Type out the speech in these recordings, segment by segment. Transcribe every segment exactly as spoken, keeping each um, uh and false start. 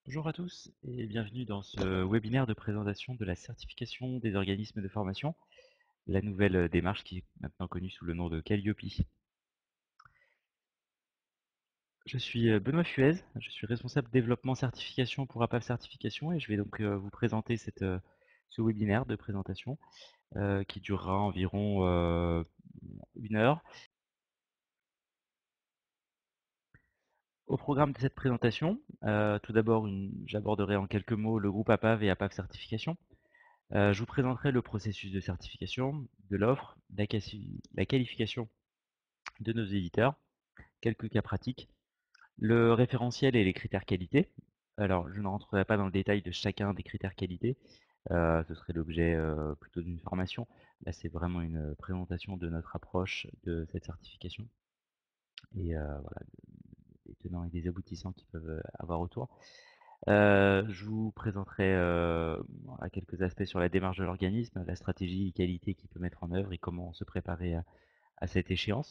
Bonjour à tous et bienvenue dans ce webinaire de présentation de la certification des organismes de formation, la nouvelle euh, démarche qui est maintenant connue sous le nom de Calliope. Je suis euh, Benoît Fuez, je suis responsable développement certification pour A P A V Certification et je vais donc euh, vous présenter cette, euh, ce webinaire de présentation euh, qui durera environ euh, une heure. Au programme de cette présentation, euh, tout d'abord, une- j'aborderai en quelques mots le groupe A P A V et A P A V Certification. Euh, je vous présenterai le processus de certification, de l'offre, la, la qualification de nos éditeurs, quelques cas pratiques, le référentiel et les critères qualité. Alors, je ne rentrerai pas dans le détail de chacun des critères qualité, euh, ce serait l'objet euh, plutôt d'une formation. Là, c'est vraiment une présentation de notre approche de cette certification et euh, voilà, des tenants et des aboutissants qu'ils peuvent avoir autour. Euh, je vous présenterai euh, voilà, quelques aspects sur la démarche de l'organisme, la stratégie qualité qu'il peut mettre en œuvre et comment se préparer à, à cette échéance.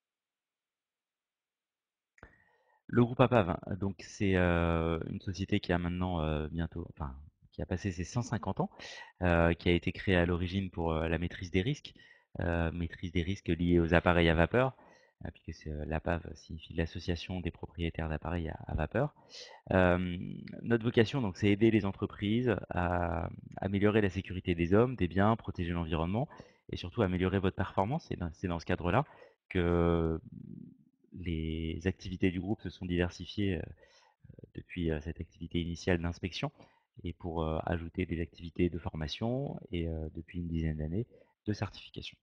Le groupe A P A V, hein, donc c'est euh, une société qui a maintenant euh, bientôt, enfin, qui a passé ses cent cinquante ans, euh, qui a été créée à l'origine pour euh, la maîtrise des risques, euh, maîtrise des risques liés aux appareils à vapeur, euh, puisque l'A P A V signifie l'association des propriétaires d'appareils à, à vapeur. Euh, notre vocation, donc, c'est aider les entreprises à améliorer la sécurité des hommes, des biens, protéger l'environnement et surtout améliorer votre performance. Et c'est dans ce cadre-là que les activités du groupe se sont diversifiées euh, depuis euh, cette activité initiale d'inspection et pour euh, ajouter des activités de formation et euh, depuis une dizaine d'années de certification.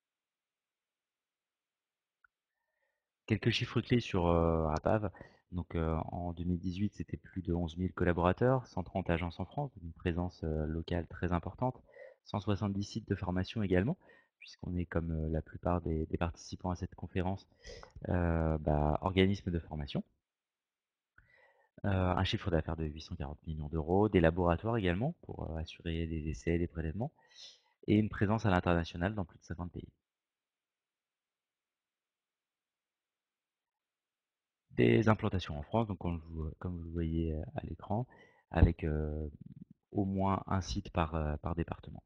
Quelques chiffres clés sur euh, A P A V. Donc, euh, en deux mille dix-huit, c'était plus de onze mille collaborateurs, cent trente agences en France, une présence euh, locale très importante, cent soixante-dix sites de formation également, puisqu'on est comme euh, la plupart des, des participants à cette conférence, euh, bah, organisme de formation. Euh, un chiffre d'affaires de huit cent quarante millions d'euros, des laboratoires également pour euh, assurer des essais, des prélèvements, et une présence à l'international dans plus de cinquante pays. Des implantations en France, donc comme vous, comme vous le voyez euh, à l'écran, avec euh, au moins un site par, euh, par département.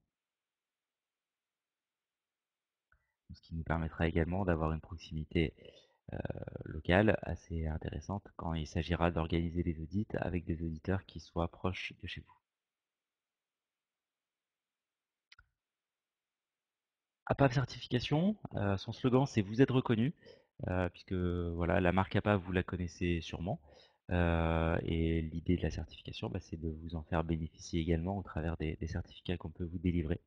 Ce qui nous permettra également d'avoir une proximité euh, locale assez intéressante quand il s'agira d'organiser des audits avec des auditeurs qui soient proches de chez vous. A P A V Certification, euh, son slogan c'est vous êtes reconnu, euh, puisque voilà, la marque A P A V vous la connaissez sûrement. Euh, et l'idée de la certification, bah, c'est de vous en faire bénéficier également au travers des, des certificats qu'on peut vous délivrer.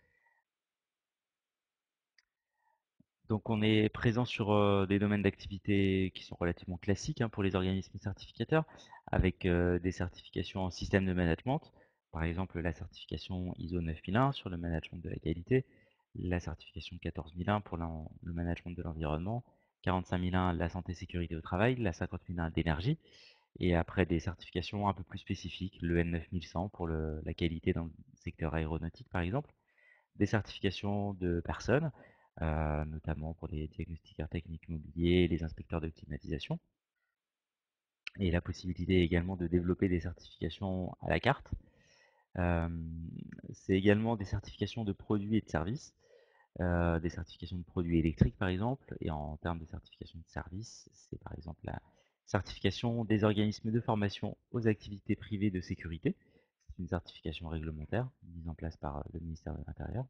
Donc on est présent sur euh, des domaines d'activité qui sont relativement classiques hein, pour les organismes certificateurs, avec euh, des certifications en système de management, par exemple la certification I S O neuf mille un sur le management de la qualité, la certification quatorze mille un pour le management de l'environnement, quarante-cinq mille un la santé sécurité au travail, la cinquante mille un d'énergie, et après des certifications un peu plus spécifiques, le N neuf mille cent pour le, la qualité dans le secteur aéronautique par exemple, des certifications de personnes, euh, notamment pour les diagnostiqueurs techniques mobiliers, les inspecteurs de climatisation, et la possibilité également de développer des certifications à la carte. Euh, c'est également des certifications de produits et de services, euh, des certifications de produits électriques par exemple, et en termes de certification de services, c'est par exemple la certification des organismes de formation aux activités privées de sécurité. C'est une certification réglementaire mise en place par le ministère de l'Intérieur.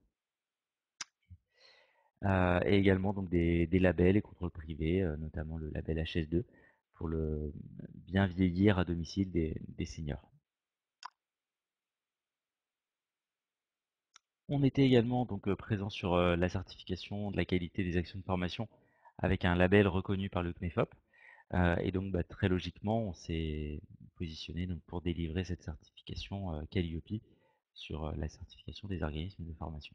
Euh, et également donc des, des labels et contrôles privés, euh, notamment le label H S deux pour le bien vieillir à domicile des, des seniors. On était également donc euh, présent sur euh, la certification de la qualité des actions de formation avec un label reconnu par le C N E F O P. Euh, et donc bah, très logiquement, on s'est positionné donc, pour délivrer cette certification euh, Calliope sur euh, la certification des organismes de formation.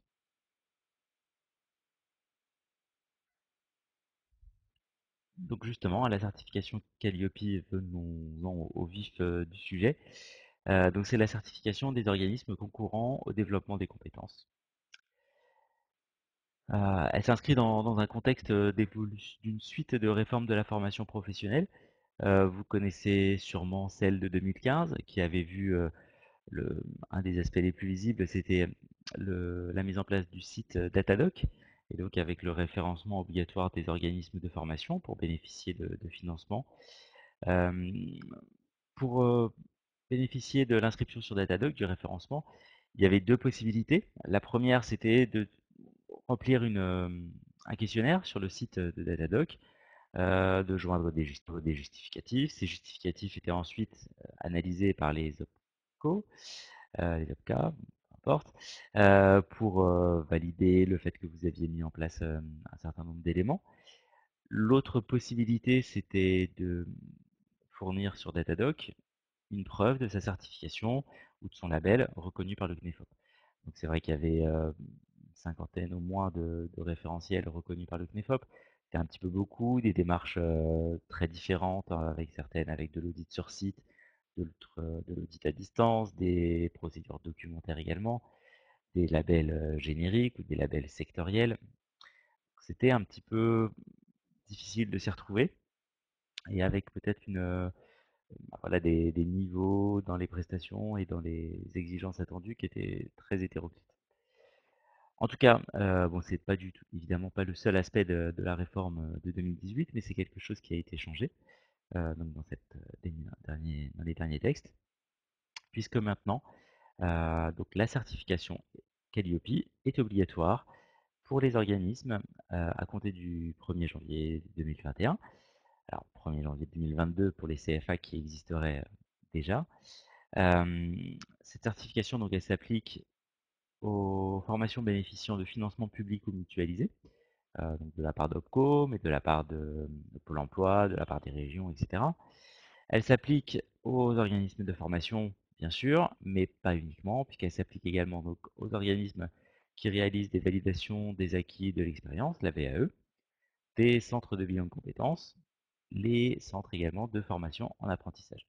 Donc justement, la certification Calliope, venons-en au, au vif euh, du sujet. Euh, donc c'est la certification des organismes concourant au développement des compétences. Euh, elle s'inscrit dans, dans un contexte euh, d'évolution d'une suite de réformes de la formation professionnelle, Heu, vous connaissez sûrement celle de deux mille quinze qui avait vu, heu, le un des aspects les plus visibles, c'était le la mise en place du site, heu, Datadoc et donc avec le référencement obligatoire des organismes de formation pour bénéficier de de financement. Hem, pour, heu, bénéficier de l'inscription sur Datadoc, du référencement, il y avait deux possibilités. La première, c'était de remplir une, hem, un questionnaire sur le site, de Datadoc, heu, de joindre des jus des justificatifs. Ces justificatifs étaient ensuite, heu, analysés par les OPCO, heu, les OPCA, peu importe, heu, pour, heu, valider le fait que vous aviez mis en place, hem, un certain nombre d'éléments. L'autre possibilité, c'était de fournir sur Datadoc une preuve de sa certification ou de son label reconnu par le C N E F O P. Donc c'est vrai qu'il y avait euh, une cinquantaine au moins de, de référentiels reconnus par le C N E F O P. C'était un petit peu beaucoup, des démarches euh, très différentes, hein, avec certaines avec de l'audit sur site, de l'autre- euh, de l'audit à distance, des procédures documentaires également, des labels euh, génériques ou des labels sectoriels. C'était un petit peu difficile de s'y retrouver et avec peut-être une, euh, bah, voilà, des, des niveaux dans les prestations et dans les exigences attendues qui étaient très hétéroclites. En tout cas, euh, bon, c'est pas du tout, évidemment pas le seul aspect de, de la réforme de deux mille dix-huit, mais c'est quelque chose qui a été changé euh, donc dans, cette, euh, dernier, dans les derniers textes, puisque maintenant, euh, donc la certification Calliope est obligatoire pour les organismes euh, à compter du premier janvier deux mille vingt et un. Alors, premier janvier deux mille vingt-deux pour les C F A qui existeraient euh, déjà. Euh, cette certification, donc, elle s'applique aux formations bénéficiant de financement public ou mutualisé, euh, donc de la part d'OPCO, mais de la part de, de Pôle emploi, de la part des régions, et cetera. Elle s'applique aux organismes de formation, bien sûr, mais pas uniquement, puisqu'elle s'applique également donc, aux organismes qui réalisent des validations des acquis de l'expérience, la V A E, des centres de bilan de compétences, les centres également de formation en apprentissage.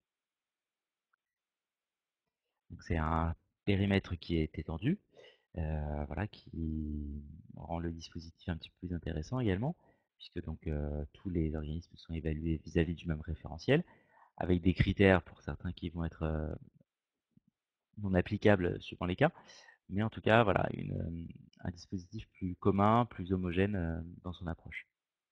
Donc c'est un périmètre qui est étendu, euh, voilà, qui rend le dispositif un petit peu plus intéressant également, puisque donc euh, tous les organismes sont évalués vis-à-vis du même référentiel, avec des critères pour certains qui vont être euh, non applicables suivant les cas, mais en tout cas, voilà, une, euh, un dispositif plus commun, plus homogène euh, dans son approche.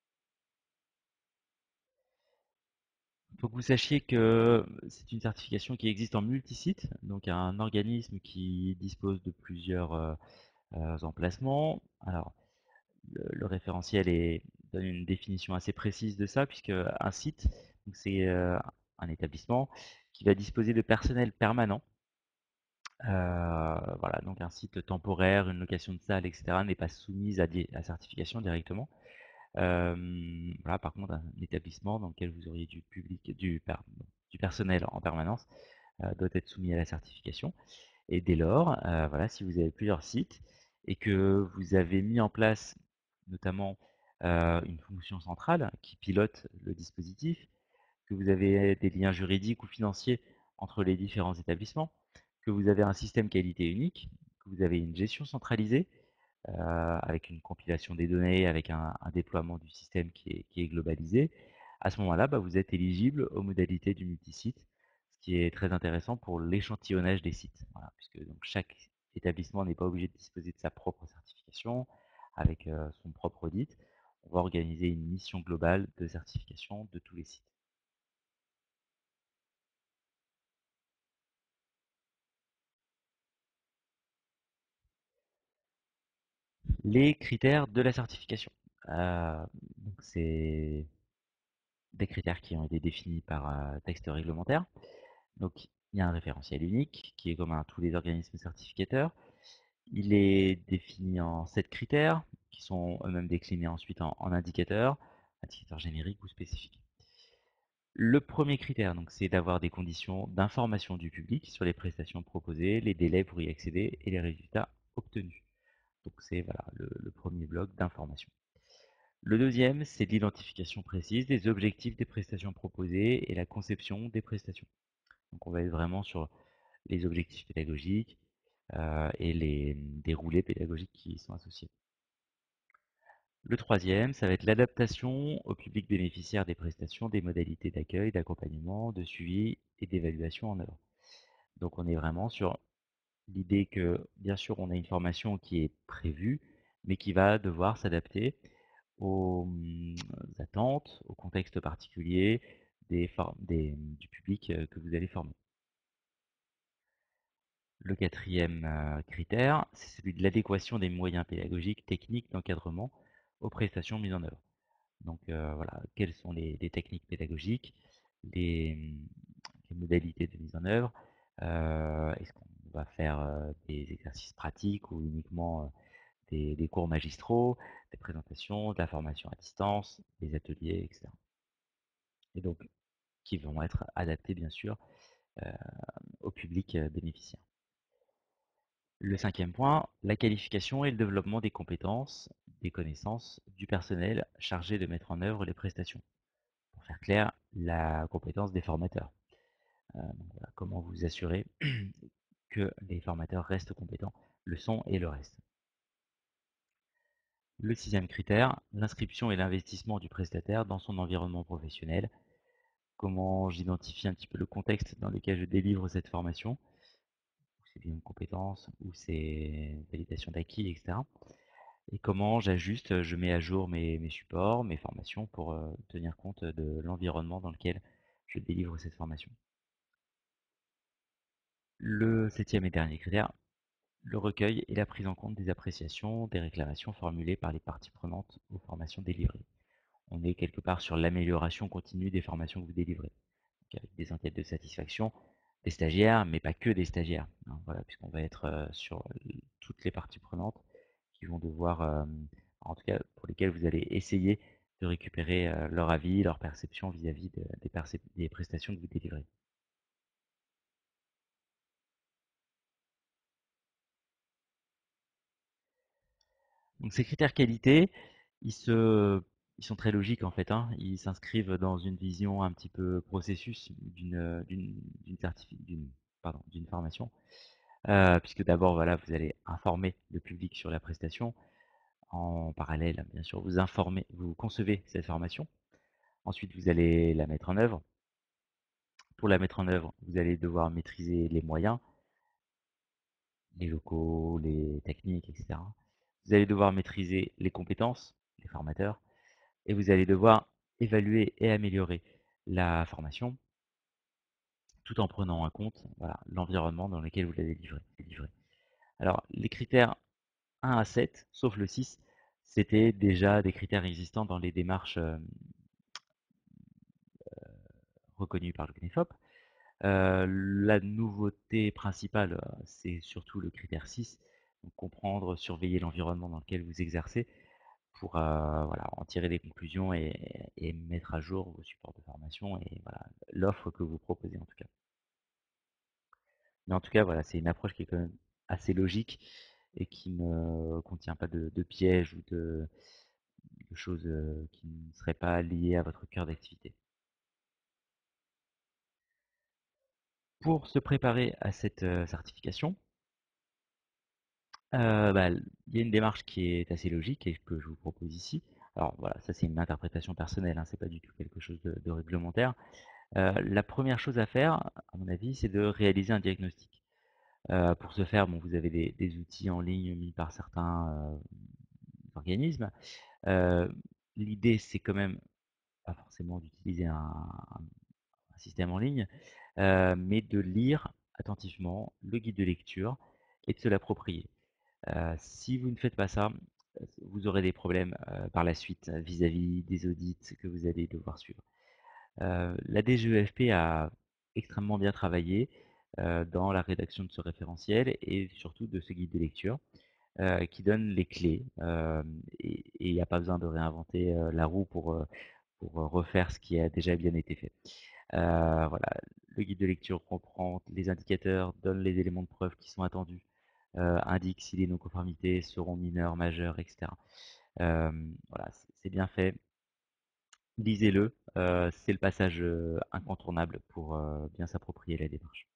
Il faut que vous sachiez que c'est une certification qui existe en multisite, donc un organisme qui dispose de plusieurs euh, euh, emplacements. Alors, le, le référentiel est, donne une définition assez précise de ça, puisque un site, c'est euh, un établissement qui va disposer de personnel permanent. Euh, voilà, donc un site temporaire, une location de salle, et cetera n'est pas soumise à, di- à certification directement. Euh, voilà, par contre, un établissement dans lequel vous auriez du public, du, pardon, du personnel en permanence euh, doit être soumis à la certification. Et dès lors, euh, voilà, si vous avez plusieurs sites et que vous avez mis en place notamment euh, une fonction centrale qui pilote le dispositif, que vous avez des liens juridiques ou financiers entre les différents établissements, que vous avez un système qualité unique, que vous avez une gestion centralisée euh, avec une compilation des données, avec un, un déploiement du système qui est, qui est globalisé, à ce moment-là, bah, vous êtes éligible aux modalités du multisite, ce qui est très intéressant pour l'échantillonnage des sites. Voilà, puisque donc chaque établissement n'est pas obligé de disposer de sa propre certification avec euh, son propre audit. On va organiser une mission globale de certification de tous les sites. Les critères de la certification. Euh, donc c'est des critères qui ont été définis par euh, texte réglementaire. Donc, il y a un référentiel unique qui est commun à tous les organismes certificateurs. Il est défini en sept critères qui sont eux-mêmes déclinés ensuite en, en indicateurs, indicateurs génériques ou spécifiques. Le premier critère, donc, c'est d'avoir des conditions d'information du public sur les prestations proposées, les délais pour y accéder et les résultats obtenus. Donc, c'est voilà, le, le premier bloc d'information. Le deuxième, c'est l'identification précise des objectifs des prestations proposées et la conception des prestations. Donc, on va être vraiment sur les objectifs pédagogiques euh, et les déroulés pédagogiques qui y sont associés. Le troisième, ça va être l'adaptation au public bénéficiaire des prestations, des modalités d'accueil, d'accompagnement, de suivi et d'évaluation en œuvre. Donc on est vraiment sur l'idée que, bien sûr, on a une formation qui est prévue, mais qui va devoir s'adapter aux hum, attentes, au contexte particulier des, des, du public euh, que vous allez former. Le quatrième euh, critère, c'est celui de l'adéquation des moyens pédagogiques, techniques d'encadrement aux prestations mises en œuvre. Donc euh, voilà, quelles sont les, les techniques pédagogiques, les, les, modalités de mise en œuvre, euh, est-ce qu'on va faire euh, des exercices pratiques ou uniquement euh, des, des cours magistraux, des présentations, de la formation à distance, des ateliers, et cetera. Et donc, qui vont être adaptés, bien sûr, euh, au public euh, bénéficiaire. Le cinquième point, la qualification et le développement des compétences, des connaissances du personnel chargé de mettre en œuvre les prestations. Pour faire clair, la compétence des formateurs. Euh, donc voilà, comment vous assurer que les formateurs restent compétents, le sont et le restent. Le sixième critère, l'inscription et l'investissement du prestataire dans son environnement professionnel. Comment j'identifie un petit peu le contexte dans lequel je délivre cette formation, c'est bien une compétence, ou c'est validation d'acquis, et cetera. Et comment j'ajuste, je mets à jour mes, mes supports, mes formations pour euh, tenir compte de l'environnement dans lequel je délivre cette formation. Le septième et dernier critère, le recueil et la prise en compte des appréciations, des réclamations formulées par les parties prenantes aux formations délivrées. On est quelque part sur l'amélioration continue des formations que vous délivrez. Donc avec des enquêtes de satisfaction des stagiaires, mais pas que des stagiaires. Hein, voilà, puisqu'on va être euh, sur toutes les parties prenantes qui vont devoir, euh, en tout cas pour lesquelles vous allez essayer de récupérer euh, leur avis, leur perception vis-à-vis de, des, des prestations que vous délivrez. Donc ces critères qualité, ils, se, ils sont très logiques en fait. Hein. Ils s'inscrivent dans une vision un petit peu processus d'une d'une d'une pardon d'une formation, euh, puisque d'abord voilà vous allez informer le public sur la prestation. En parallèle, bien sûr, vous informez, vous concevez cette formation. Ensuite, vous allez la mettre en œuvre. Pour la mettre en œuvre, vous allez devoir maîtriser les moyens, les locaux, les techniques, et cetera. Vous allez devoir maîtriser les compétences, les formateurs, et vous allez devoir évaluer et améliorer la formation tout en prenant en compte voilà, l'environnement dans lequel vous l'avez livré, livré. Alors, les critères un à sept, sauf le six, c'était déjà des critères existants dans les démarches euh, reconnues par le C N E F O P. Euh, la nouveauté principale, euh, c'est surtout le critère six, donc comprendre, surveiller l'environnement dans lequel vous exercez pour euh, voilà, en tirer des conclusions et, et mettre à jour vos supports de formation et voilà, l'offre que vous proposez en tout cas. Mais en tout cas, voilà, c'est une approche qui est quand même assez logique et qui ne contient pas de, de pièges ou de, de choses euh, qui ne seraient pas liées à votre cœur d'activité. Pour se préparer à cette euh, certification, euh, bah, il y a une démarche qui est assez logique et que je vous propose ici. Alors voilà, ça c'est une interprétation personnelle, hein, c'est pas du tout quelque chose de, de réglementaire. Euh, la première chose à faire, à mon avis, c'est de réaliser un diagnostic. Euh, pour ce faire, bon, vous avez des, des outils en ligne mis par certains euh, organismes. Euh, L'idée, c'est quand même pas forcément d'utiliser un, un système en ligne, euh, mais de lire attentivement le guide de lecture et de se l'approprier. Euh, si vous ne faites pas ça, vous aurez des problèmes euh, par la suite vis-à-vis -vis des audits que vous allez devoir suivre. Euh, la D G E F P a extrêmement bien travaillé euh, dans la rédaction de ce référentiel et surtout de ce guide de lecture euh, qui donne les clés euh, et il n'y a pas besoin de réinventer euh, la roue pour, euh, pour refaire ce qui a déjà bien été fait. Euh, voilà, le guide de lecture comprend les indicateurs, donne les éléments de preuve qui sont attendus, euh, indique si les non-conformités seront mineures, majeures, et cetera. Euh, voilà, c'est bien fait. Lisez-le, euh, c'est le passage euh, incontournable pour euh, bien s'approprier la démarche.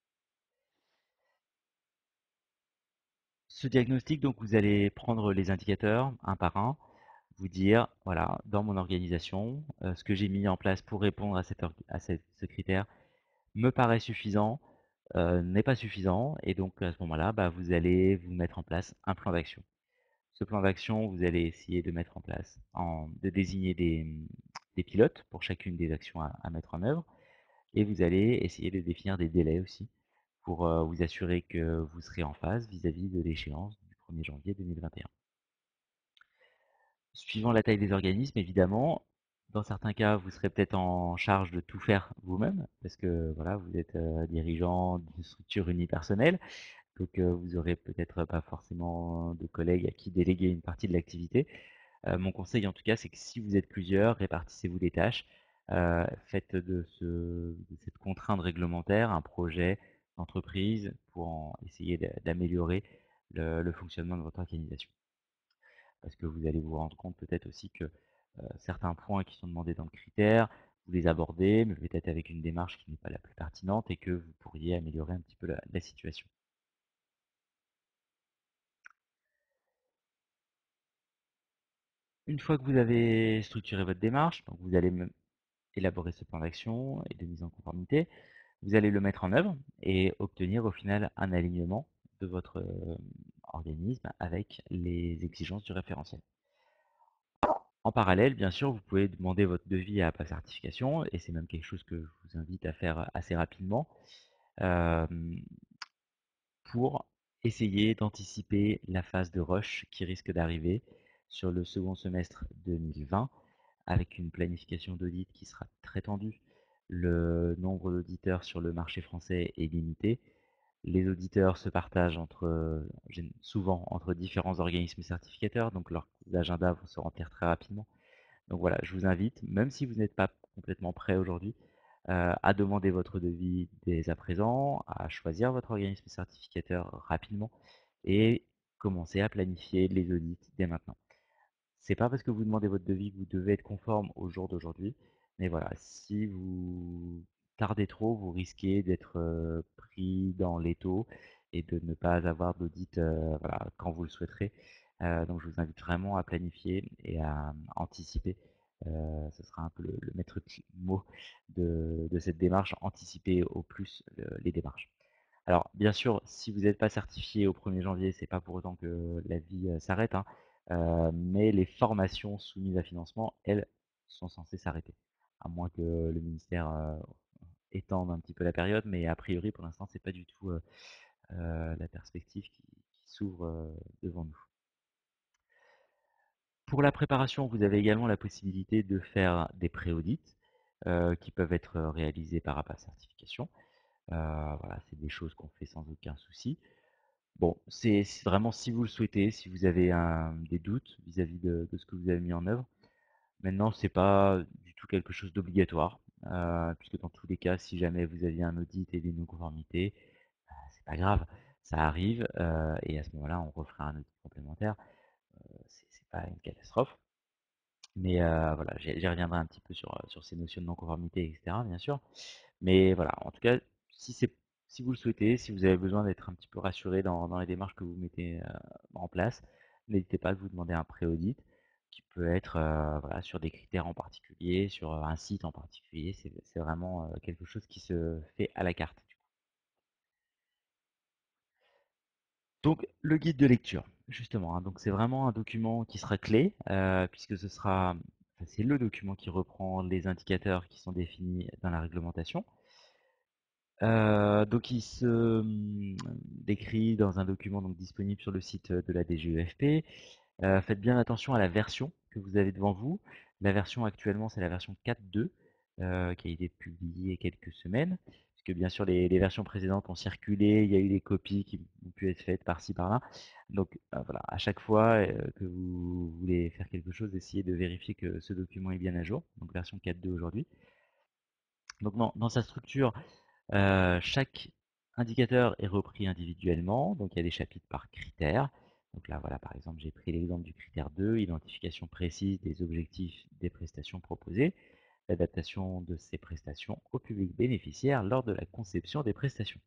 Ce diagnostic, donc, vous allez prendre les indicateurs un par un. vous dire, voilà, dans mon organisation, euh, ce que j'ai mis en place pour répondre à, cette, à cette, ce critère me paraît suffisant, euh, n'est pas suffisant, et donc à ce moment-là, bah, vous allez vous mettre en place un plan d'action. Ce plan d'action, vous allez essayer de mettre en place, en, de désigner des, des pilotes pour chacune des actions à, à mettre en œuvre, et vous allez essayer de définir des délais aussi pour euh, vous assurer que vous serez en phase vis-à-vis de l'échéance du premier janvier deux mille vingt et un. Suivant la taille des organismes, évidemment, dans certains cas, vous serez peut-être en charge de tout faire vous-même, parce que voilà, vous êtes euh, dirigeant d'une structure unipersonnelle, donc euh, vous aurez peut-être pas forcément de collègues à qui déléguer une partie de l'activité. Euh, mon conseil en tout cas, c'est que si vous êtes plusieurs, répartissez-vous les tâches, euh, faites de, ce, de cette contrainte réglementaire un projet d'entreprise pour en essayer d'améliorer le, le fonctionnement de votre organisation. Parce que vous allez vous rendre compte peut-être aussi que euh, certains points qui sont demandés dans le critère, vous les abordez, mais peut-être avec une démarche qui n'est pas la plus pertinente et que vous pourriez améliorer un petit peu la, la situation. Une fois que vous avez structuré votre démarche, donc vous allez me- élaborer ce plan d'action et de mise en conformité, vous allez le mettre en œuvre et obtenir au final un alignement de votre euh, organisme avec les exigences du référentiel. En parallèle, bien sûr, vous pouvez demander votre devis à APA Certification, et c'est même quelque chose que je vous invite à faire assez rapidement, euh, pour essayer d'anticiper la phase de rush qui risque d'arriver sur le second semestre deux mille vingt, avec une planification d'audit qui sera très tendue. Le nombre d'auditeurs sur le marché français est limité. Les auditeurs se partagent entre, souvent entre différents organismes certificateurs, donc leurs agendas vont se remplir très rapidement. Donc voilà, je vous invite, même si vous n'êtes pas complètement prêt aujourd'hui, euh, à demander votre devis dès à présent, à choisir votre organisme certificateur rapidement et commencer à planifier les audits dès maintenant. C'est pas parce que vous demandez votre devis que vous devez être conforme au jour d'aujourd'hui, mais voilà, si vous tardez trop, vous risquez d'être euh, pris dans l'étau et de ne pas avoir d'audit euh, voilà, quand vous le souhaiterez. Euh, donc je vous invite vraiment à planifier et à anticiper. Euh, ce sera un peu le, le maître mot de, de cette démarche, anticiper au plus euh, les démarches. Alors, bien sûr, si vous n'êtes pas certifié au premier janvier, c'est pas pour autant que la vie euh, s'arrête, hein, euh, mais les formations soumises à financement, elles, sont censées s'arrêter. À moins que le ministère euh, étende un petit peu la période, mais a priori, pour l'instant, c'est pas du tout euh, euh, la perspective qui, qui s'ouvre euh, devant nous. Pour la préparation, vous avez également la possibilité de faire des pré-audits euh, qui peuvent être réalisés par APA Certification. Euh, voilà, c'est des choses qu'on fait sans aucun souci. Bon, c'est vraiment si vous le souhaitez, si vous avez un, des doutes vis-à-vis de, de ce que vous avez mis en œuvre. Maintenant, c'est pas du tout quelque chose d'obligatoire, euh, puisque dans tous les cas, si jamais vous aviez un audit et des non-conformités, bah, c'est pas grave, ça arrive, euh, et à ce moment-là, on refera un audit complémentaire. Euh, c'est c'est pas une catastrophe. Mais euh, voilà, j'y j'y reviendrai un petit peu sur, euh, sur ces notions de non-conformité, et cetera, bien sûr. Mais voilà, en tout cas, si c'est si vous le souhaitez, si vous avez besoin d'être un petit peu rassuré dans, dans les démarches que vous mettez euh, en place, n'hésitez pas à vous demander un pré-audit qui peut être euh, voilà, sur des critères en particulier, sur un site en particulier. C'est c'est vraiment euh, quelque chose qui se fait à la carte. Donc, le guide de lecture, justement, hein, donc c'est vraiment un document qui sera clé, euh, puisque ce sera, enfin, c'est le document qui reprend les indicateurs qui sont définis dans la réglementation. Euh, donc, il se hum, décrit dans un document donc disponible sur le site de la D G E F P. Euh, faites bien attention à la version que vous avez devant vous. La version actuellement, c'est la version quatre point deux euh, qui a été publiée il y a quelques semaines. Puisque bien sûr, les, les versions précédentes ont circulé, il y a eu des copies qui ont pu être faites par-ci, par-là. Donc euh, voilà, à chaque fois euh, que vous voulez faire quelque chose, essayez de vérifier que ce document est bien à jour. Donc version quatre point deux aujourd'hui. Donc dans, dans sa structure, euh, chaque indicateur est repris individuellement, donc il y a des chapitres par critère. Donc là, voilà, par exemple, j'ai pris l'exemple du critère deux, identification précise des objectifs des prestations proposées, l'adaptation de ces prestations au public bénéficiaire lors de la conception des prestations.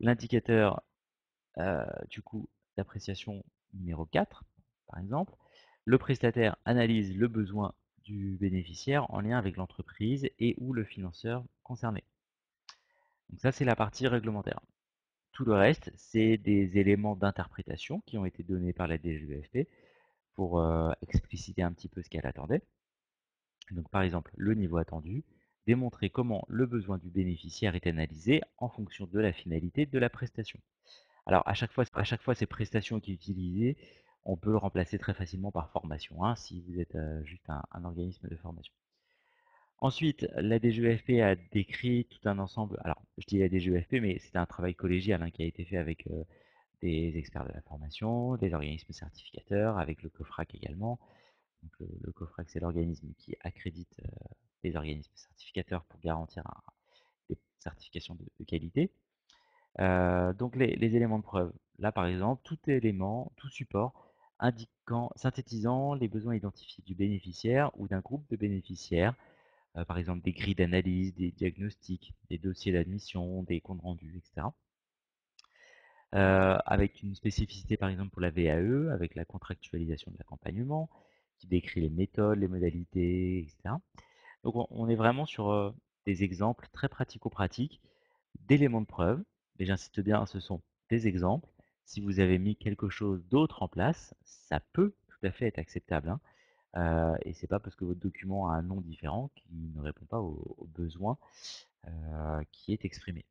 L'indicateur, euh, du coup, d'appréciation numéro quatre, par exemple, Le prestataire analyse le besoin du bénéficiaire en lien avec l'entreprise et ou le financeur concerné. Donc ça, c'est la partie réglementaire. Tout le reste, c'est des éléments d'interprétation qui ont été donnés par la D G E F P pour euh, expliciter un petit peu ce qu'elle attendait. Donc par exemple, le niveau attendu, démontrer comment le besoin du bénéficiaire est analysé en fonction de la finalité de la prestation. Alors à chaque fois, à chaque fois ces prestations qui est utilisée, on peut le remplacer très facilement par formation, hein, si vous êtes euh, juste un, un organisme de formation. Ensuite, la D G E F P a décrit tout un ensemble, alors je dis la D G E F P, mais c'était un travail collégial hein, qui a été fait avec euh, des experts de la formation, des organismes certificateurs, avec le COFRAC également. Donc le, le COFRAC, c'est l'organisme qui accrédite euh, les organismes certificateurs pour garantir un, des certifications de, de qualité. Euh, donc les, les éléments de preuve. Là, par exemple, tout élément, tout support indiquant, synthétisant les besoins identifiés du bénéficiaire ou d'un groupe de bénéficiaires, euh, par exemple des grilles d'analyse, des diagnostics, des dossiers d'admission, des comptes rendus, et cetera. Euh, avec une spécificité par exemple pour la V A E, avec la contractualisation de l'accompagnement, qui décrit les méthodes, les modalités, et cetera. Donc on, on est vraiment sur euh, des exemples très pratico-pratiques d'éléments de preuve, mais j'insiste bien, ce sont des exemples. Si vous avez mis quelque chose d'autre en place, ça peut tout à fait être acceptable, hein. Euh, et c'est pas parce que votre document a un nom différent qu'il ne répond pas aux, aux besoins euh, qui est exprimé.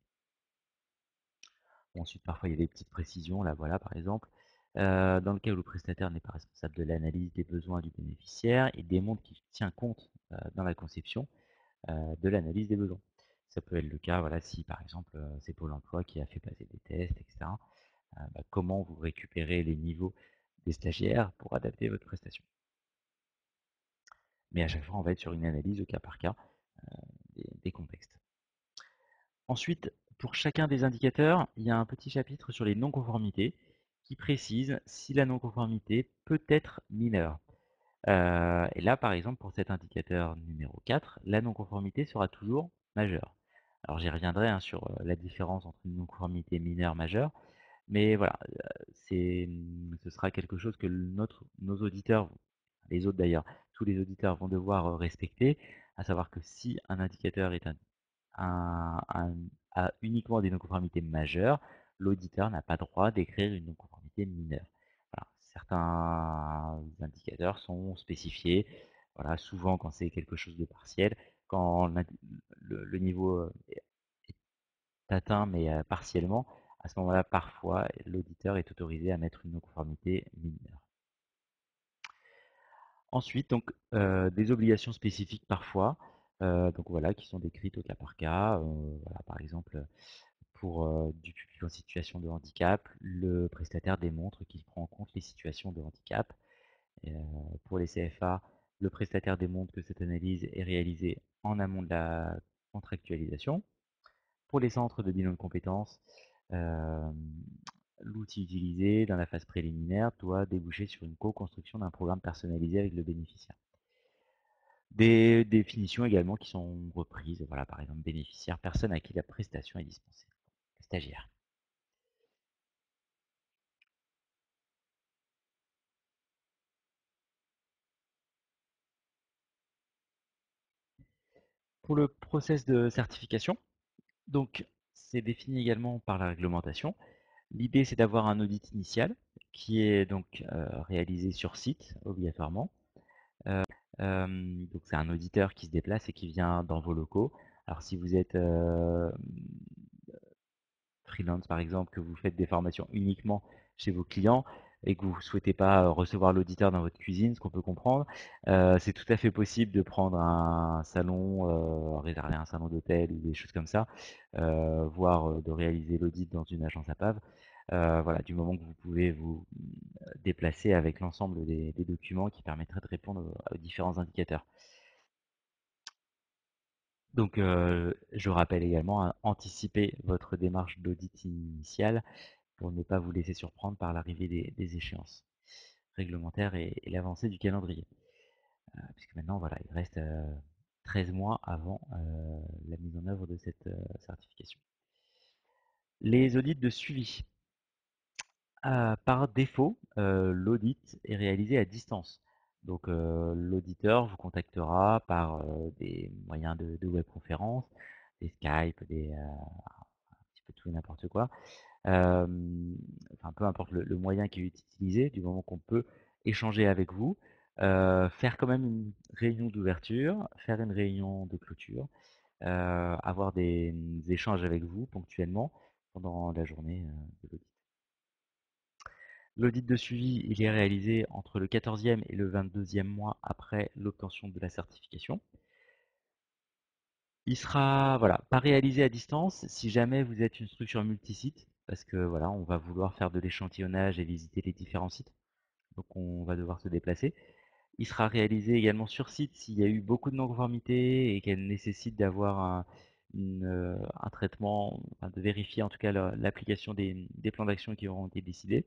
Bon, ensuite, parfois, il y a des petites précisions. Là, voilà, par exemple, euh, dans le cas où le prestataire n'est pas responsable de l'analyse des besoins du bénéficiaire, il démontre qu'il tient compte euh, dans la conception euh, de l'analyse des besoins. Ça peut être le cas, voilà, si par exemple euh, c'est Pôle emploi qui a fait passer des tests, et cetera. Euh, bah, comment vous récupérez les niveaux des stagiaires pour adapter votre prestation. Mais à chaque fois, on va être sur une analyse au cas par cas euh, des, des contextes. Ensuite, pour chacun des indicateurs, il y a un petit chapitre sur les non-conformités qui précise si la non-conformité peut être mineure. Euh, et là, par exemple, pour cet indicateur numéro quatre, la non-conformité sera toujours majeure. Alors j'y reviendrai hein, sur euh, la différence entre une non-conformité mineure et majeure, mais voilà, euh, c'est, ce sera quelque chose que notre, nos auditeurs, les autres d'ailleurs, tous les auditeurs vont devoir euh, respecter, à savoir que si un indicateur est un un, un- a uniquement des non-conformités majeures, l'auditeur n'a pas droit d'écrire une non-conformité mineure. Voilà. Certains indicateurs sont spécifiés, voilà, souvent quand c'est quelque chose de partiel, quand le, le niveau euh, est atteint mais euh, partiellement, à ce moment-là, parfois, l'auditeur est autorisé à mettre une non-conformité mineure. Ensuite, donc, euh, des obligations spécifiques parfois, euh, donc voilà, qui sont décrites au cas par cas. Euh, voilà, par exemple, pour euh, du public en situation de handicap, le prestataire démontre qu'il prend en compte les situations de handicap. Et, euh, pour les C F A, le prestataire démontre que cette analyse est réalisée en amont de la contractualisation. Pour les centres de bilan de compétences, euh, l'outil utilisé dans la phase préliminaire doit déboucher sur une co-construction d'un programme personnalisé avec le bénéficiaire. Des définitions également qui sont reprises, voilà, par exemple bénéficiaire, personne à qui la prestation est dispensée, stagiaire. Pour le process de certification, donc c'est défini également par la réglementation. L'idée c'est d'avoir un audit initial qui est donc euh, réalisé sur site obligatoirement. Euh, euh, donc c'est un auditeur qui se déplace et qui vient dans vos locaux. Alors si vous êtes euh, freelance par exemple, que vous faites des formations uniquement chez vos clients et que vous ne souhaitez pas euh, recevoir l'auditeur dans votre cuisine, ce qu'on peut comprendre, euh, c'est tout à fait possible de prendre un salon, euh, réserver un salon d'hôtel ou des choses comme ça, euh, voire euh, de réaliser l'audit dans une agence à P A V. Euh, voilà, du moment que vous pouvez vous euh, déplacer avec l'ensemble des, des documents qui permettraient de répondre aux, aux différents indicateurs. Donc, euh, je rappelle également à anticiper votre démarche d'audit initiale pour ne pas vous laisser surprendre par l'arrivée des, des échéances réglementaires et, et l'avancée du calendrier. Euh, puisque maintenant, voilà, il reste euh, treize mois avant euh, la mise en œuvre de cette euh, certification. Les audits de suivi. Euh, par défaut, euh, l'audit est réalisé à distance. Donc euh, l'auditeur vous contactera par euh, des moyens de, de webconférence, des Skype, des, euh, un petit peu tout et n'importe quoi. Euh, enfin, peu importe le, le moyen qui est utilisé, du moment qu'on peut échanger avec vous, euh, faire quand même une réunion d'ouverture, faire une réunion de clôture, euh, avoir des, des échanges avec vous ponctuellement pendant la journée euh, de l'audit. L'audit de suivi, il est réalisé entre le quatorzième et le vingt-deuxième mois après l'obtention de la certification. Il sera voilà, pas réalisé à distance si jamais vous êtes une structure multisite, parce que voilà, on va vouloir faire de l'échantillonnage et visiter les différents sites, donc on va devoir se déplacer. Il sera réalisé également sur site s'il y a eu beaucoup de non-conformités et qu'elle nécessite d'avoir un, une, euh, un traitement, enfin, de vérifier en tout cas la- l'application des, des plans d'action qui auront été décidés.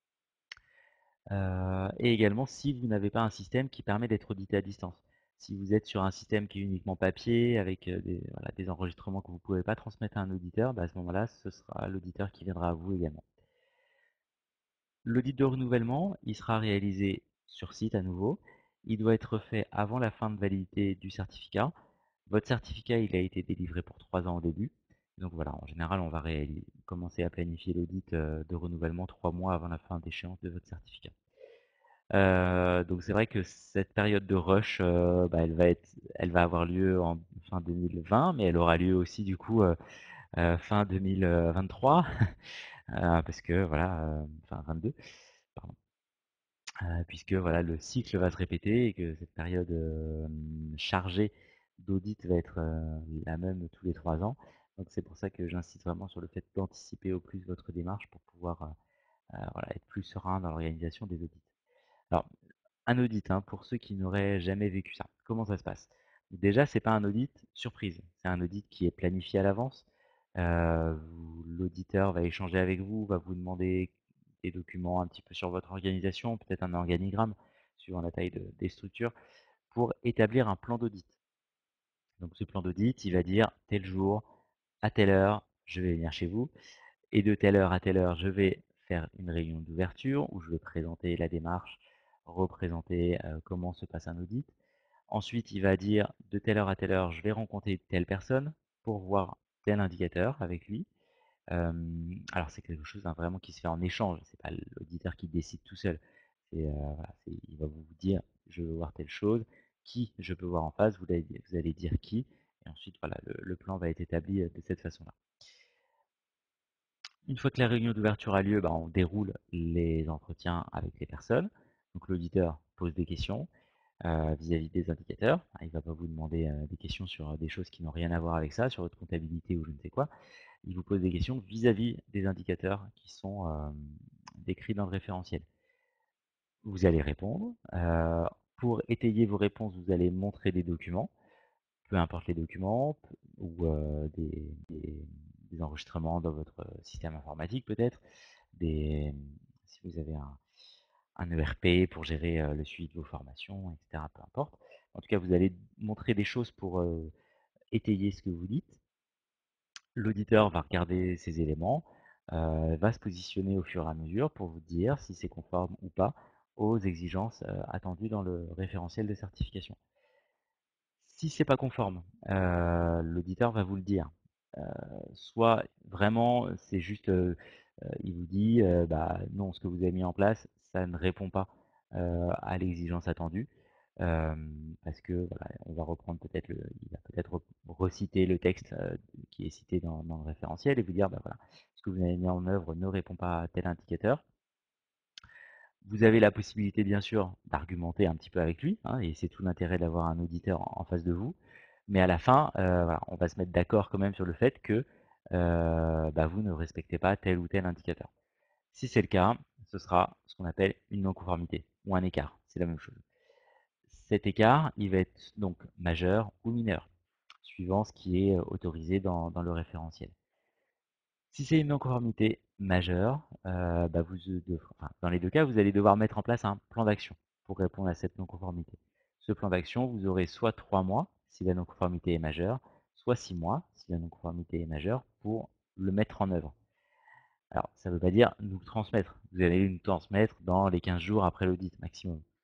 Euh, et également si vous n'avez pas un système qui permet d'être audité à distance. Si vous êtes sur un système qui est uniquement papier, avec euh, des, voilà, des enregistrements que vous ne pouvez pas transmettre à un auditeur, bah, à ce moment-là, ce sera l'auditeur qui viendra à vous également. L'audit de renouvellement, il sera réalisé sur site à nouveau. Il doit être fait avant la fin de validité du certificat. Votre certificat, il a été délivré pour trois ans au début. Donc voilà, en général, on va commencer à planifier l'audit euh, de renouvellement trois mois avant la fin d'échéance de votre certificat. Euh, donc c'est vrai que cette période de rush, euh, bah, elle va être, elle va avoir lieu en fin deux mille vingt, mais elle aura lieu aussi du coup euh, euh, fin deux mille vingt-trois, euh, parce que voilà, euh, enfin vingt-deux, pardon, euh, puisque voilà le cycle va se répéter et que cette période euh, chargée d'audit va être euh, la même tous les trois ans. Donc c'est pour ça que j'insiste vraiment sur le fait d'anticiper au plus votre démarche pour pouvoir euh, euh, voilà, être plus serein dans l'organisation des audits. Alors, un audit, hein, pour ceux qui n'auraient jamais vécu ça. Comment ça se passe? Déjà, c'est pas un audit surprise. C'est un audit qui est planifié à l'avance. Euh, vous- l'auditeur va échanger avec vous, va vous demander des documents un petit peu sur votre organisation, peut-être un organigramme, suivant la taille de- des structures, pour établir un plan d'audit. Donc, ce plan d'audit, il va dire tel jour, à telle heure, je vais venir chez vous, et de telle heure à telle heure, je vais faire une réunion d'ouverture où je vais présenter la démarche, représenter euh, comment se passe un audit. Ensuite, il va dire de telle heure à telle heure, je vais rencontrer telle personne pour voir tel indicateur avec lui. Euh, alors c'est quelque chose hein, vraiment qui se fait en échange. C'est pas l'auditeur qui décide tout seul. C'est, euh, voilà, c'est- il va vous dire je veux voir telle chose, qui je peux voir en face. Vous allez, vous allez dire qui, et ensuite voilà le, le plan va être établi euh, de cette façon-là. Une fois que la réunion d'ouverture a lieu, bah, on déroule les entretiens avec les personnes. Donc l'auditeur pose des questions euh, vis-à-vis des indicateurs. Ah, il ne va pas vous demander euh, des questions sur euh, des choses qui n'ont rien à voir avec ça, sur votre comptabilité ou je ne sais quoi. Il vous pose des questions vis-à-vis des indicateurs qui sont euh, décrits dans le référentiel. Vous allez répondre. Euh, pour étayer vos réponses, vous allez montrer des documents, peu importe les documents, ou euh, des, des, des enregistrements dans votre système informatique peut-être, des, si vous avez un, un E R P pour gérer euh, le suivi de vos formations, et cetera. Peu importe. En tout cas, vous allez montrer des choses pour euh, étayer ce que vous dites. L'auditeur va regarder ces éléments, euh, va se positionner au fur et à mesure pour vous dire si c'est conforme ou pas aux exigences euh, attendues dans le référentiel de certification. Si c'est pas conforme, euh, l'auditeur va vous le dire. Euh, soit vraiment c'est juste, euh, euh, il vous dit, euh, bah non, ce que vous avez mis en place, ça ne répond pas euh, à l'exigence attendue, euh, parce que voilà, on va reprendre peut-être le, il va peut-être re- reciter le texte euh, qui est cité dans, dans le référentiel et vous dire, bah voilà, ce que vous avez mis en œuvre ne répond pas à tel indicateur. Vous avez la possibilité, bien sûr, d'argumenter un petit peu avec lui, hein, et c'est tout l'intérêt d'avoir un auditeur en face de vous. Mais à la fin, euh, voilà, on va se mettre d'accord quand même sur le fait que euh, bah, vous ne respectez pas tel ou tel indicateur. Si c'est le cas, ce sera ce qu'on appelle une non-conformité ou un écart. C'est la même chose. Cet écart, il va être donc majeur ou mineur, suivant ce qui est autorisé dans, dans le référentiel. Si c'est une non-conformité majeure, euh, bah vous, devrez- enfin, dans les deux cas, vous allez devoir mettre en place un plan d'action pour répondre à cette non-conformité. Ce plan d'action, vous aurez soit trois mois si la non-conformité est majeure, soit six mois si la non-conformité est majeure pour le mettre en œuvre. Alors, ça ne veut pas dire nous le transmettre. Vous allez nous transmettre dans les quinze jours après l'audit maximum.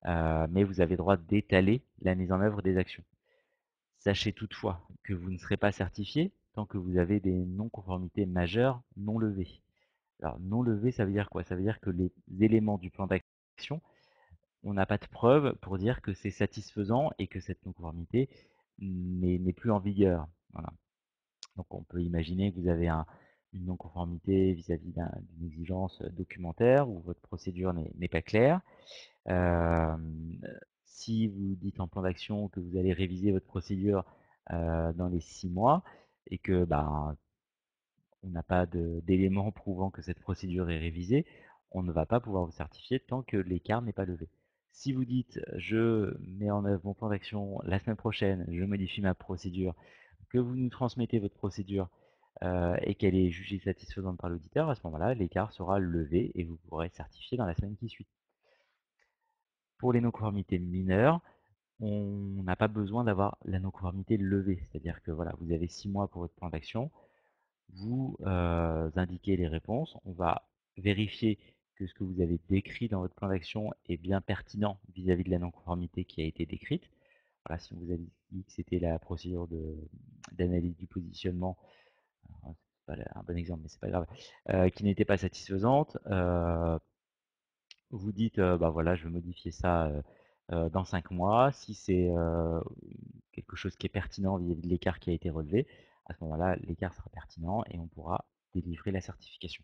euh, mais vous avez le droit d'étaler la mise en œuvre des actions. Sachez toutefois que vous ne serez pas certifié tant que vous avez des non-conformités majeures non levées. Alors non levées, ça veut dire quoi? Ça veut dire que les éléments du plan d'action, on n'a pas de preuve pour dire que c'est satisfaisant et que cette non-conformité n'est plus en vigueur. Voilà. Donc on peut imaginer que vous avez un, une non-conformité vis-à-vis d'une exigence documentaire ou votre procédure n'est pas claire. Euh, si vous dites en plan d'action que vous allez réviser votre procédure euh, dans les six mois et que bah, on n'a pas d'éléments prouvant que cette procédure est révisée, on ne va pas pouvoir vous certifier tant que l'écart n'est pas levé. Si vous dites je mets en œuvre mon plan d'action la semaine prochaine, je modifie ma procédure, que vous nous transmettez votre procédure euh, et qu'elle est jugée satisfaisante par l'auditeur, à ce moment-là, l'écart sera levé et vous pourrez être certifié dans la semaine qui suit. Pour les non-conformités mineures, on n'a pas besoin d'avoir la non-conformité levée. C'est-à-dire que voilà, vous avez six mois pour votre plan d'action, vous euh, indiquez les réponses, on va vérifier que ce que vous avez décrit dans votre plan d'action est bien pertinent vis-à-vis -vis de la non-conformité qui a été décrite. Voilà, si on vous a dit que c'était la procédure d'analyse du positionnement, c'est pas un bon exemple, mais c'est pas grave, euh, qui n'était pas satisfaisante, euh, vous dites, euh, bah voilà, je vais modifier ça euh, euh, dans cinq mois. Si c'est euh, quelque chose qui est pertinent vis-à-vis de l'écart qui a été relevé, à ce moment-là, l'écart sera pertinent et on pourra délivrer la certification.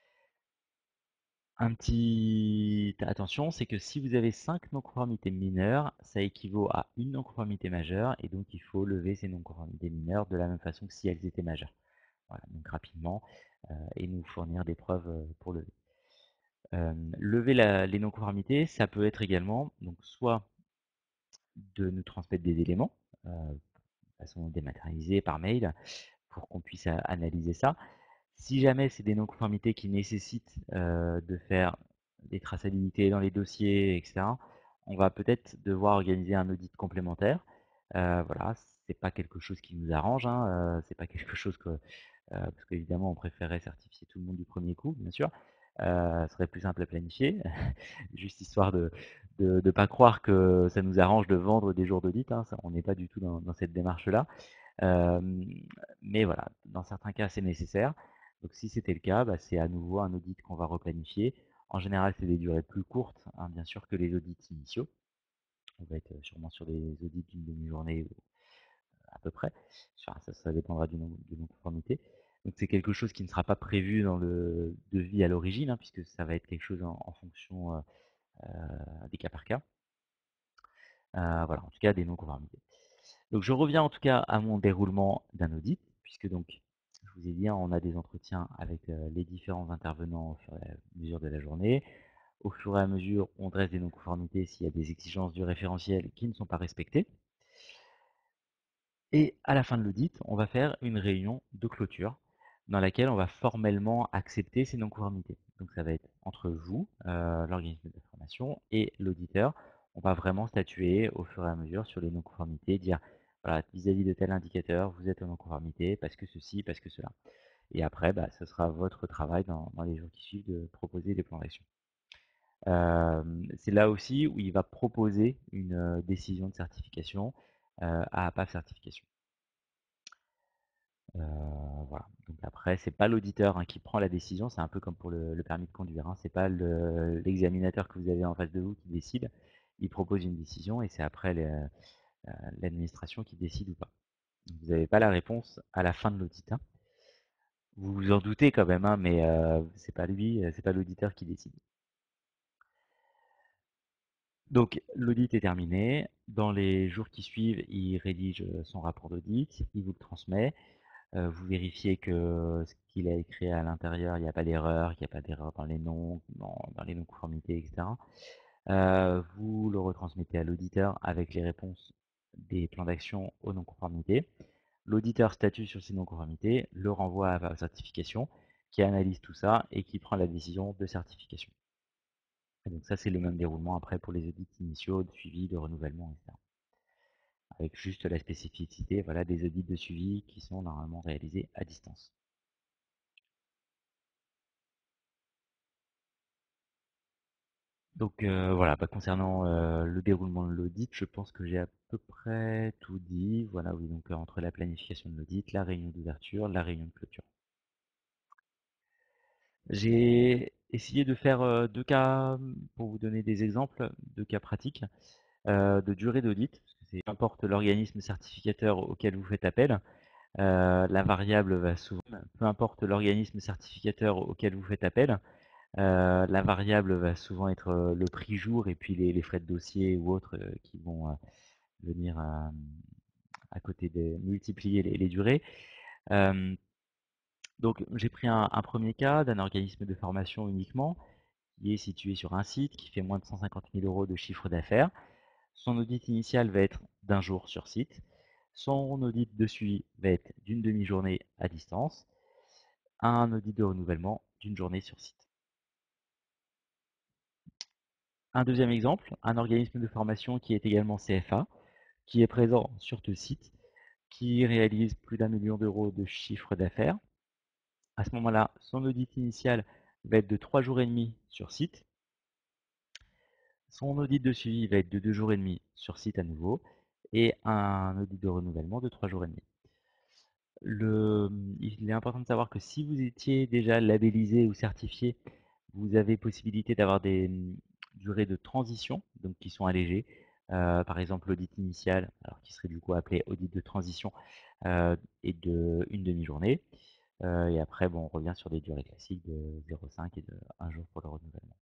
Un petit attention, c'est que si vous avez cinq non-conformités mineures, ça équivaut à une non-conformité majeure et donc il faut lever ces non-conformités mineures de la même façon que si elles étaient majeures. Voilà, donc rapidement, euh, et nous fournir des preuves euh, pour lever. Euh, lever la, les non-conformités, ça peut être également donc soit de nous transmettre des éléments euh, de façon dématérialisée par mail pour qu'on puisse a, analyser ça. Si jamais c'est des non-conformités qui nécessitent euh, de faire des traçabilités dans les dossiers, et cetera, on va peut-être devoir organiser un audit complémentaire. Euh, voilà, c'est pas quelque chose qui nous arrange, hein, euh, c'est pas quelque chose que, euh, parce qu'évidemment on préférait certifier tout le monde du premier coup, bien sûr. Euh, ce serait plus simple à planifier, juste histoire de de ne pas croire que ça nous arrange de vendre des jours d'audit, hein, ça, on n'est pas du tout dans, dans cette démarche-là. Euh, mais voilà, dans certains cas c'est nécessaire. Donc si c'était le cas, bah, c'est à nouveau un audit qu'on va replanifier. En général, c'est des durées plus courtes, hein, bien sûr, que les audits initiaux. On va être sûrement sur des audits d'une demi-journée à peu près. Enfin, ça, ça dépendra du nombre de non-conformité. Donc c'est quelque chose qui ne sera pas prévu dans le devis à l'origine, hein, puisque ça va être quelque chose en, en fonction euh, euh, des cas par cas. Euh, voilà, en tout cas des non-conformités. Donc je reviens en tout cas à mon déroulement d'un audit, puisque donc je vous ai dit, hein, on a des entretiens avec euh, les différents intervenants au fur et à mesure de la journée. Au fur et à mesure, on dresse des non-conformités s'il y a des exigences du référentiel qui ne sont pas respectées. Et à la fin de l'audit, on va faire une réunion de clôture dans laquelle on va formellement accepter ces non-conformités. Donc ça va être entre vous, euh, l'organisme de formation, et l'auditeur. On va vraiment statuer au fur et à mesure sur les non-conformités, dire voilà, vis-à-vis de tel indicateur, vous êtes en non-conformité parce que ceci, parce que cela. Et après, bah, ce sera votre travail dans, dans les jours qui suivent de proposer des plans d'action. Euh, c'est là aussi où il va proposer une euh, décision de certification euh, à A P A F Certification. Euh, voilà. Donc après, c'est pas l'auditeur hein, qui prend la décision, c'est un peu comme pour le, le permis de conduire. Hein. C'est pas l'examinateur que vous avez en face de vous qui décide. Il propose une décision et c'est après l'administration qui décide ou pas. Donc, vous n'avez pas la réponse à la fin de l'audit. Hein. Vous vous en doutez quand même, hein, mais euh, c'est pas lui, c'est pas l'auditeur qui décide. Donc l'audit est terminé. Dans les jours qui suivent, il rédige son rapport d'audit, il vous le transmet. Euh, vous vérifiez que ce qu'il a écrit à l'intérieur, il n'y a pas d'erreur, qu'il n'y a pas d'erreur dans les noms, dans, dans les non-conformités, et cetera. Euh, vous le retransmettez à l'auditeur avec les réponses des plans d'action aux non-conformités. L'auditeur statue sur ces non-conformités, le renvoie à la certification, qui analyse tout ça et qui prend la décision de certification. Et donc ça, c'est le même déroulement après pour les audits initiaux, de suivi, de renouvellement, et cetera. Avec juste la spécificité voilà, des audits de suivi qui sont normalement réalisés à distance. Donc euh, voilà, bah, concernant euh, le déroulement de l'audit, je pense que j'ai à peu près tout dit. Voilà, oui, donc euh, entre la planification de l'audit, la réunion d'ouverture, la réunion de clôture. J'ai essayé de faire euh, deux cas, pour vous donner des exemples, deux cas pratiques euh, de durée d'audit, parce que c'est peu importe l'organisme certificateur auquel vous faites appel, euh, la variable va souvent, peu importe l'organisme certificateur auquel vous faites appel, euh, la variable va souvent être euh, le prix jour et puis les, les frais de dossier ou autres euh, qui vont euh, venir à, à côté de multiplier les, les durées. Euh, donc j'ai pris un, un premier cas d'un organisme de formation uniquement qui est situé sur un site qui fait moins de cent cinquante mille euros de chiffre d'affaires. Son audit initial va être d'un jour sur site. Son audit de suivi va être d'une demi-journée à distance. Un audit de renouvellement d'une journée sur site. Un deuxième exemple, un organisme de formation qui est également C F A, qui est présent sur ce site, qui réalise plus d'un million d'euros de chiffre d'affaires. À ce moment-là, son audit initial va être de trois jours et demi sur site. Son audit de suivi va être de deux jours et demi sur site à nouveau et un audit de renouvellement de trois jours et demi. Le, il est important de savoir que si vous étiez déjà labellisé ou certifié, vous avez possibilité d'avoir des mm, durées de transition, donc qui sont allégées. Euh, par exemple, l'audit initial, alors qui serait du coup appelé audit de transition, euh, est de une demi-journée. Euh, et après, bon, on revient sur des durées classiques de zéro virgule cinq et de un jour pour le renouvellement.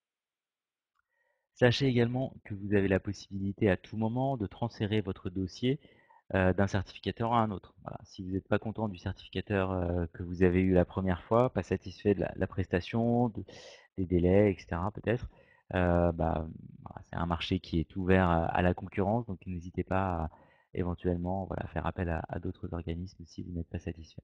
Sachez également que vous avez la possibilité à tout moment de transférer votre dossier euh, d'un certificateur à un autre. Voilà. Si vous n'êtes pas content du certificateur euh, que vous avez eu la première fois, pas satisfait de la, la prestation, de- des délais, et cetera peut-être, euh, bah, voilà, c'est un marché qui est ouvert à, à la concurrence, donc n'hésitez pas à éventuellement voilà, faire appel à, à d'autres organismes si vous n'êtes pas satisfait.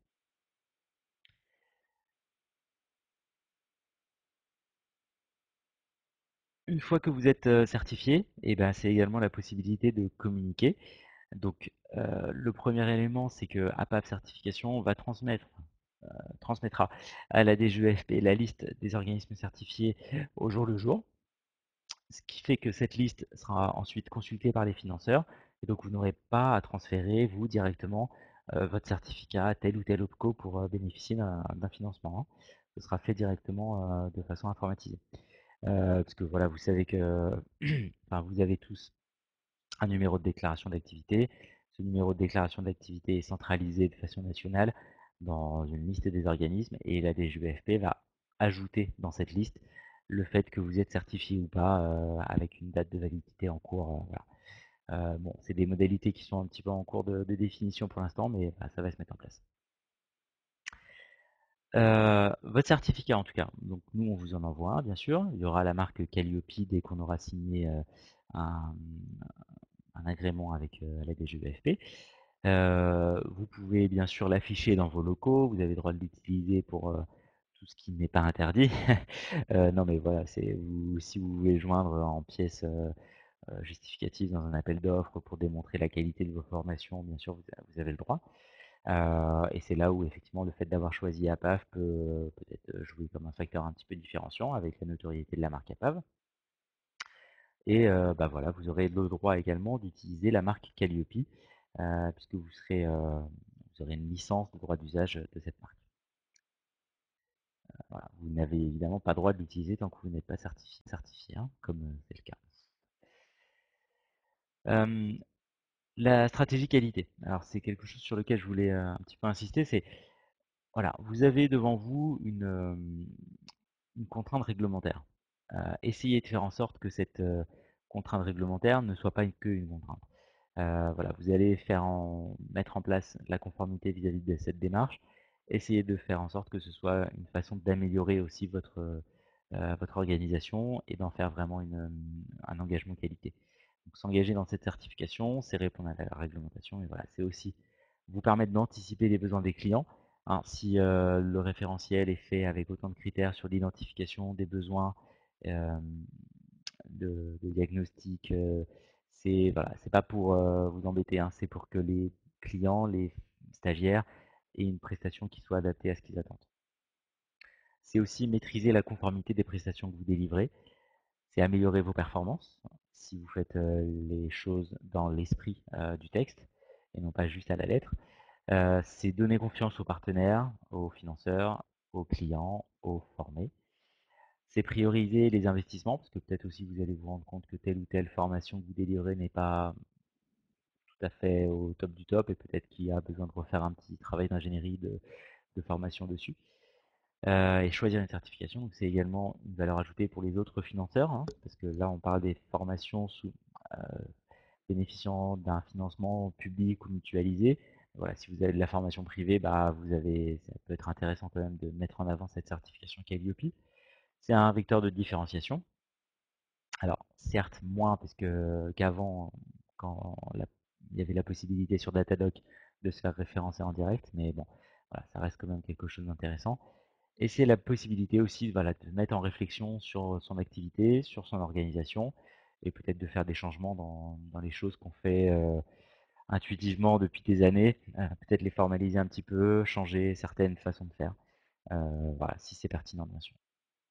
Une fois que vous êtes euh, certifié, eh ben, c'est également la possibilité de communiquer. Donc, euh, le premier élément, c'est que A P A V Certification va transmettre, euh, transmettra à la D G E F P la liste des organismes certifiés au jour le jour, ce qui fait que cette liste sera ensuite consultée par les financeurs, et donc vous n'aurez pas à transférer, vous, directement, euh, votre certificat à tel ou tel OPCO pour euh, bénéficier d'un d'un financement, hein. Ce sera fait directement euh, de façon informatisée. Euh, parce que voilà, vous savez que enfin, vous avez tous un numéro de déclaration d'activité. Ce numéro de déclaration d'activité est centralisé de façon nationale dans une liste des organismes et la D G U F P va ajouter dans cette liste le fait que vous êtes certifié ou pas euh, avec une date de validité en cours. Euh, voilà. Euh, bon, c'est des modalités qui sont un petit peu en cours de, de définition pour l'instant, mais bah, ça va se mettre en place. Euh, votre certificat en tout cas, donc nous on vous en envoie un bien sûr, il y aura la marque Calliope dès qu'on aura signé euh, un, un agrément avec euh, la D G E F P. Euh, vous pouvez bien sûr l'afficher dans vos locaux, vous avez le droit de l'utiliser pour euh, tout ce qui n'est pas interdit. Euh, non mais voilà, c'est vous, si vous voulez joindre en pièce euh, euh, justificative dans un appel d'offres pour démontrer la qualité de vos formations, bien sûr vous, vous avez le droit. Euh, et c'est là où effectivement le fait d'avoir choisi A P A V peut peut-être jouer comme un facteur un petit peu différenciant avec la notoriété de la marque A P A V. Et euh, bah voilà, vous aurez le droit également d'utiliser la marque Calliope, euh, puisque vous serez, euh, vous aurez une licence de droit d'usage de cette marque. Voilà. Vous n'avez évidemment pas le droit de l'utiliser tant que vous n'êtes pas certifié, certifié hein, comme euh, c'est le cas. Euh, la stratégie qualité. Alors c'est quelque chose sur lequel je voulais euh, un petit peu insister. C'est voilà, vous avez devant vous une, euh, une contrainte réglementaire. Euh, essayez de faire en sorte que cette euh, contrainte réglementaire ne soit pas que une contrainte. Euh, voilà, vous allez faire en, mettre en place la conformité vis-à-vis de cette démarche. Essayez de faire en sorte que ce soit une façon d'améliorer aussi votre, euh, votre organisation et d'en faire vraiment une, un engagement qualité. Donc s'engager dans cette certification, c'est répondre à la réglementation et voilà, c'est aussi vous permettre d'anticiper les besoins des clients. Hein, si euh, le référentiel est fait avec autant de critères sur l'identification des besoins, euh, de, de diagnostic. Euh, c'est voilà, c'est pas pour euh, vous embêter, hein, c'est pour que les clients, les stagiaires aient une prestation qui soit adaptée à ce qu'ils attendent. C'est aussi maîtriser la conformité des prestations que vous délivrez. c'est améliorer vos performances si vous faites euh, les choses dans l'esprit euh, du texte et non pas juste à la lettre. Euh, c'est donner confiance aux partenaires, aux financeurs, aux clients, aux formés. C'est prioriser les investissements, parce que peut-être aussi vous allez vous rendre compte que telle ou telle formation que vous délivrez n'est pas tout à fait au top du top et peut-être qu'il y a besoin de refaire un petit travail d'ingénierie de, de formation dessus. Euh, et choisir une certification, donc c'est également une valeur ajoutée pour les autres financeurs, hein, parce que là on parle des formations sous, euh, bénéficiant d'un financement public ou mutualisé. Voilà, si vous avez de la formation privée, bah, vous avez, ça peut être intéressant quand même de mettre en avant cette certification Calliope. C'est un vecteur de différenciation. Alors, certes, moins parce que qu'avant, quand la- il y avait la possibilité sur Datadog de se faire référencer en direct, mais bon, voilà, ça reste quand même quelque chose d'intéressant. Et c'est la possibilité aussi, voilà, de mettre en réflexion sur son activité, sur son organisation, et peut-être de faire des changements dans, dans les choses qu'on fait euh, intuitivement depuis des années, euh, peut-être les formaliser un petit peu, changer certaines façons de faire, euh, voilà, si c'est pertinent bien sûr.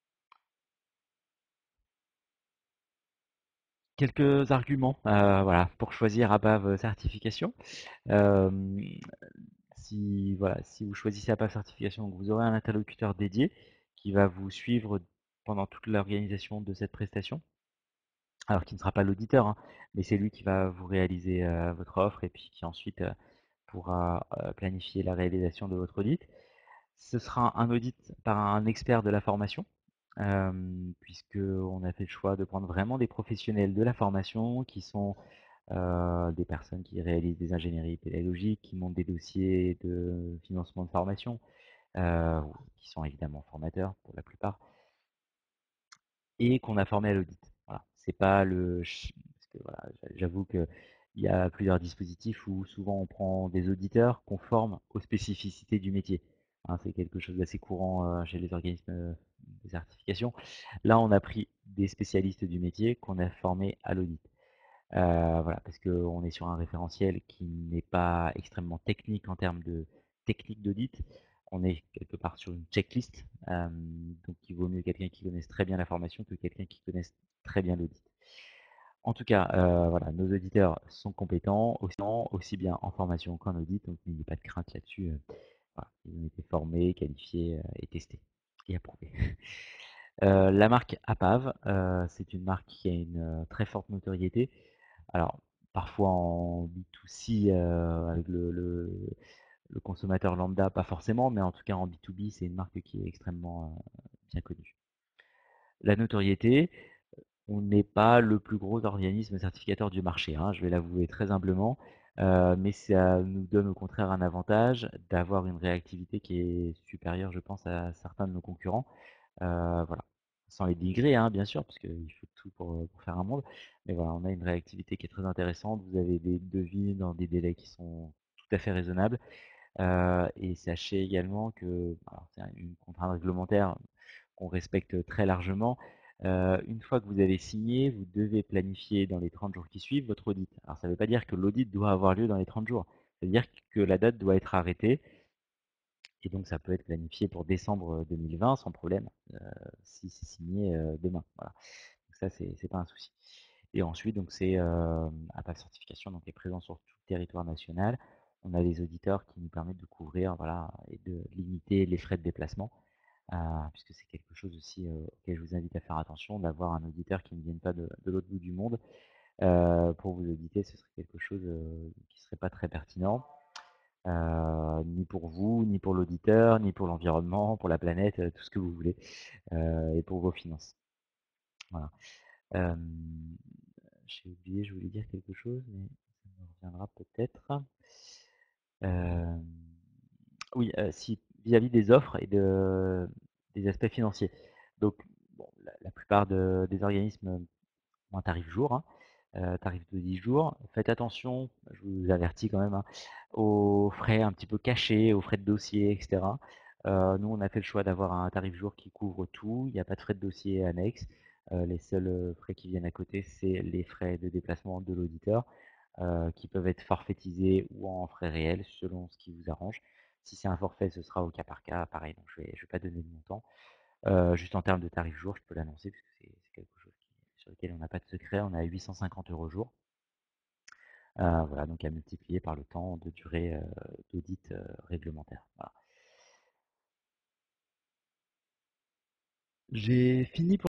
Quelques arguments, euh, voilà, pour choisir ABAV certification. Euh, si, voilà, si vous choisissez ABAV certification, vous aurez un interlocuteur dédié qui va vous suivre pendant toute l'organisation de cette prestation. Alors qui ne sera pas l'auditeur, hein, mais c'est lui qui va vous réaliser euh, votre offre et puis qui ensuite euh, pourra euh, planifier la réalisation de votre audit. Ce sera un audit par un expert de la formation, euh, puisqu'on a fait le choix de prendre vraiment des professionnels de la formation qui sont euh, des personnes qui réalisent des ingénieries pédagogiques, qui montent des dossiers de financement de formation, euh, qui sont évidemment formateurs pour la plupart, et qu'on a formé à l'audit. Voilà. C'est pas le, parce que voilà, j'avoue que il y a plusieurs dispositifs où souvent on prend des auditeurs qu'on forme aux spécificités du métier. Hein, c'est quelque chose d'assez courant euh, chez les organismes euh, de certification. Là, on a pris des spécialistes du métier qu'on a formés à l'audit. Euh, voilà, parce qu'on est sur un référentiel qui n'est pas extrêmement technique en termes de technique d'audit. On est quelque part sur une checklist, euh, donc il vaut mieux quelqu'un qui connaisse très bien la formation que quelqu'un qui connaisse très bien l'audit. En tout cas, euh, voilà, nos auditeurs sont compétents aussi, aussi bien en formation qu'en audit, donc n'ayez pas de crainte là-dessus. euh, voilà, ils ont été formés, qualifiés euh, et testés et approuvés. Euh, la marque APAV, euh, c'est une marque qui a une euh, très forte notoriété. Alors, parfois en B deux C, euh, avec le, le, le consommateur lambda, pas forcément, mais en tout cas en B deux B, c'est une marque qui est extrêmement euh, bien connue. La notoriété, on n'est pas le plus gros organisme certificateur du marché, hein, je vais l'avouer très humblement, euh, mais ça nous donne au contraire un avantage d'avoir une réactivité qui est supérieure, je pense, à certains de nos concurrents. Euh, voilà. Sans les dénigrer, hein, bien sûr, parce qu'il faut tout pour, pour faire un monde. Mais voilà, on a une réactivité qui est très intéressante. Vous avez des devis dans des délais qui sont tout à fait raisonnables. Euh, et sachez également que alors, c'est une contrainte réglementaire qu'on respecte très largement. Euh, une fois que vous avez signé, vous devez planifier dans les trente jours qui suivent votre audit. Alors ça ne veut pas dire que l'audit doit avoir lieu dans les trente jours. Ça veut dire que la date doit être arrêtée. Et donc ça peut être planifié pour décembre deux mille vingt sans problème, euh, si c'est signé euh, demain. Voilà. Donc ça, c'est c'est pas un souci. Et ensuite, donc c'est euh, APAC Certification, donc est présent sur tout le territoire national. On a des auditeurs qui nous permettent de couvrir, voilà, et de limiter les frais de déplacement, euh, puisque c'est quelque chose aussi euh, auquel je vous invite à faire attention, d'avoir un auditeur qui ne vienne pas de, de l'autre bout du monde euh, pour vous auditer. Ce serait quelque chose euh, qui serait pas très pertinent. Euh, ni pour vous, ni pour l'auditeur, ni pour l'environnement, pour la planète, euh, tout ce que vous voulez, euh, et pour vos finances. Voilà. Euh, j'ai oublié, je voulais dire quelque chose, mais ça me reviendra peut-être. Euh, oui, euh, si vis-à-vis des offres et de, des aspects financiers. Donc, bon, la, la plupart de- des organismes ont un tarif jour, hein, euh, tarif de dix jours. Faites attention, je vous avertis quand même, hein, aux frais un petit peu cachés, aux frais de dossier, et cetera. Euh, nous, on a fait le choix d'avoir un tarif jour qui couvre tout. Il n'y a pas de frais de dossier annexes. Euh, les seuls euh, frais qui viennent à côté, c'est les frais de déplacement de l'auditeur, euh, qui peuvent être forfaitisés ou en frais réels selon ce qui vous arrange. Si c'est un forfait, ce sera au cas par cas, pareil, donc je ne vais, je vais pas donner de montant. Euh, juste en termes de tarif jour, je peux l'annoncer puisque c'est c'est quelque chose qui est sur lesquels on n'a pas de secret, on est à huit cent cinquante euros jour. Euh, voilà, donc à multiplier par le temps de durée euh, d'audit euh, réglementaire. Voilà. J'ai fini pour